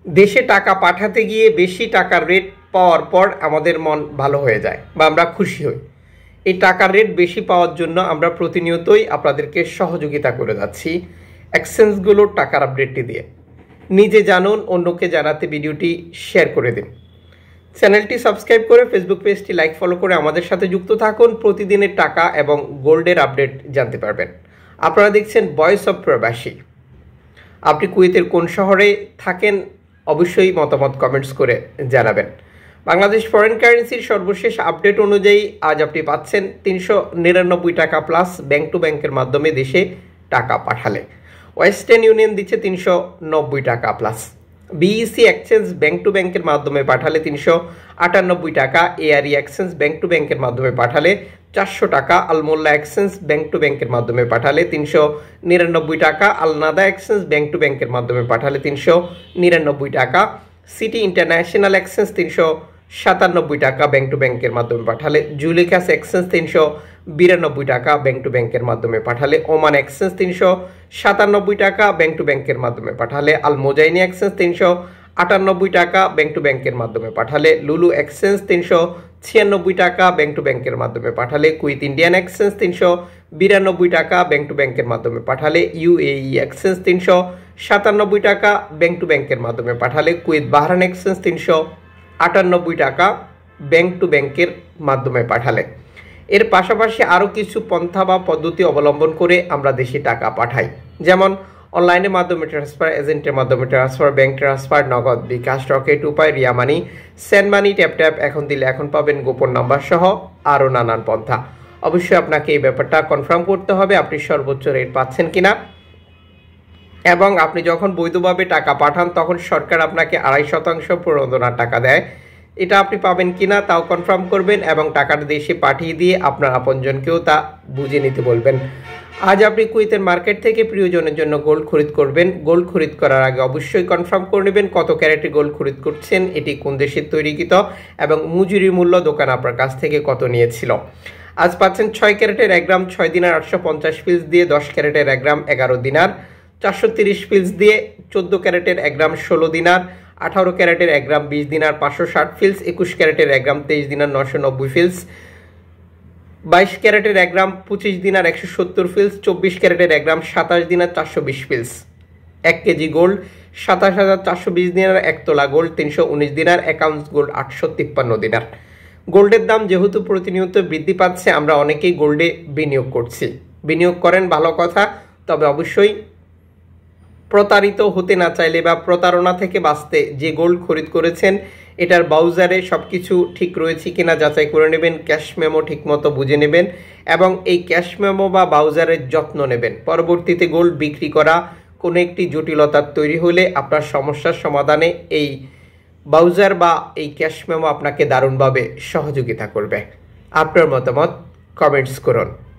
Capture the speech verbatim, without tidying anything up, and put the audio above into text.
দেশে টাকা পাঠাতে গিয়ে বেশি টাকার রেট পাওয়ার পর আমাদের মন ভালো হয়ে যায় বা আমরা খুশি হই। এই টাকার রেট বেশি পাওয়ার জন্য আমরা প্রতিনিয়তই আপনাদেরকে সহযোগিতা করে যাচ্ছি এক্সচেঞ্জগুলোর টাকার আপডেটটি দিয়ে। নিজে জানুন, অন্যকে জানাতে ভিডিওটি শেয়ার করে দিন। চ্যানেলটি সাবস্ক্রাইব করে ফেসবুক পেজটি লাইক ফলো করে আমাদের সাথে যুক্ত থাকুন। প্রতিদিনের টাকা এবং গোল্ডের আপডেট জানতে পারবেন। আপনারা দেখছেন ভয়েস অফ প্রবাসী। আপনি কুয়েতের কোন শহরে থাকেন অবশ্যই মতামত কমেন্টস করে জানাবেন। বাংলাদেশ ফরেন কারেন্সির সর্বশেষ আপডেট অনুযায়ী আজ আপনি পাচ্ছেন তিনশো নিরানব্বই টাকা প্লাস ব্যাংক টু ব্যাংকের মাধ্যমে দেশে টাকা পাঠালে। ওয়েস্টার্ন ইউনিয়ন দিচ্ছে তিনশো নব্বই টাকা plus. BEC exchange bank to ব্যাংকের মাধ্যমে পাঠালে তিনশো আটানব্বই টাকা। এআরই এক্সচেঞ্জ ব্যাংক টু ব্যাংকের মাধ্যমে পাঠালে চারশো টাকা। আলমোল্লা এক্সচেঞ্জ ব্যাংক টু ব্যাংকের মাধ্যমে পাঠালে তিনশো নিরানব্বই টাকা। আলনাদা এক্সচেঞ্জ ব্যাংক টু ব্যাংকের মাধ্যমে পাঠালে তিনশো নিরানব্বই টাকা। সিটি ইন্টারন্যাশনাল এক্সচেঞ্জ তিনশো সাতানব্বই টাকা ব্যাংক টু ব্যাংকের মাধ্যমে পাঠালে। জুলিকাস এক্সচেঞ্জ তিনশো বিরানব্বই টাকা ব্যাংক টু ব্যাংকের মাধ্যমে পাঠালে। ওমান এক্সচেঞ্জ তিনশো সাতানব্বই টাকা ব্যাংক টু ব্যাংকের মাধ্যমে পাঠালে। আল মোজাইনি এক্সচেঞ্জ তিনশো আটানব্বই টাকা ব্যাংক টু ব্যাংকের মাধ্যমে পাঠালে। লুলু এক্সচেঞ্জ তিনশো ছিয়ানব্বই টাকা ব্যাংক টু ব্যাংকের মাধ্যমে পাঠালে। কুইত ইন্ডিয়ান এক্সচেঞ্জ তিনশো বিরানব্বই টাকা ব্যাংক টু ব্যাংকের মাধ্যমে পাঠালে। ইউএই এক্সচেঞ্জ তিনশো সাতানব্বই টাকা ব্যাংক টু ব্যাংকের মাধ্যমে পাঠালে। কুয়েত বাহরান এক্সচেঞ্জ তিনশো আটানব্বই টাকা ব্যাংক টু ব্যাংকের মাধ্যমে পাঠালে। এর পাশাপাশি আরও কিছু পন্থা বা পদ্ধতি অবলম্বন করে আমরা দেশে টাকা পাঠাই, যেমন অনলাইনের মাধ্যমে ট্রান্সফার, এজেন্টের মাধ্যমে ট্রান্সফার, ব্যাংক ট্রান্সফার, নগদ, bKash, Rocket Upay, Ria Money, send money, Tap Tap, এখন দিলে এখন পাবেন, গোপন নাম্বার সহ আরও নানান পন্থা। অবশ্যই আপনাকে এই ব্যাপারটা কনফার্ম করতে হবে আপনি সর্বোচ্চ রেট পাচ্ছেন কিনা, এবং আপনি যখন বৈধভাবে টাকা পাঠান তখন সরকার আপনাকে আড়াই শতাংশ প্রণোদনার টাকা দেয়। এটা আপনি পাবেন কিনা তাও কনফার্ম করবেন এবং টাকাটা দেশে পাঠিয়ে দিয়ে আপনার আপনজনকেও তা বুঝে নিতে বলবেন। আজ আপনি কুয়েতের মার্কেট থেকে প্রিয়জনের জন্য গোল্ড খরিদ করবেন। গোল্ড খরিদ করার আগে অবশ্যই কনফার্ম করে নেবেন কত ক্যারেটের গোল্ড খরিদ করছেন, এটি কোন দেশের তৈরিকৃত এবং মজুরি মূল্য দোকান আপনার কাছ থেকে কত নিয়েছিল। আজ পাচ্ছেন ছয় ক্যারেটের এক গ্রাম ছয় দিনার আটশো পঞ্চাশ পিস দিয়ে, দশ ক্যারেটের এক গ্রাম এগারো দিনার, চারশো তিরিশ পিস দিয়ে, চোদ্দো ক্যারেটের এক গ্রাম ষোলো দিনার, আঠারো ক্যারেটের এক গ্রাম বিশ দিনার পাঁচশো ষাট ফিলস, একুশ ক্যারেটের এক গ্রাম তেইশ দিনার নশো নব্বই ফিলস, বাইশ ক্যারেটের এক গ্রাম পঁচিশ দিনার একশো সত্তর ফিলস, চব্বিশ ক্যারেটের এক গ্রাম সাতাশ দিনার চারশো বিশ ফিলস। এক কেজি গোল্ড সাতাশ হাজার চারশো বিশ দিনার, এক তোলা গোল্ড তিনশো উনিশ দিনার, এক আউন্স গোল্ড আটশো তিপ্পান্ন দিনার। গোল্ডের দাম যেহেতু প্রতিনিয়ত বৃদ্ধি পাচ্ছে আমরা অনেকেই গোল্ডে বিনিয়োগ করছি। বিনিয়োগ করেন ভালো কথা, তবে অবশ্যই প্রতারিত হতে না চাইলে বা প্রতারণা থেকে বাঁচতে যে গোল্ড খরিদ করেছেন এটার বাউজারে সব কিছু ঠিক রয়েছে কিনা যাচাই করে নেবেন, ক্যাশ মেমো ঠিকমতো বুঝে নেবেন এবং এই ক্যাশ মেমো বা বাউজারের যত্ন নেবেন। পরবর্তীতে গোল্ড বিক্রি করা কোনো একটি জটিলতার তৈরি হলে আপনার সমস্যার সমাধানে এই বাউজার বা এই ক্যাশ মেমো আপনাকে দারুণভাবে সহযোগিতা করবে। আপনার মতামত কমেন্টস করুন।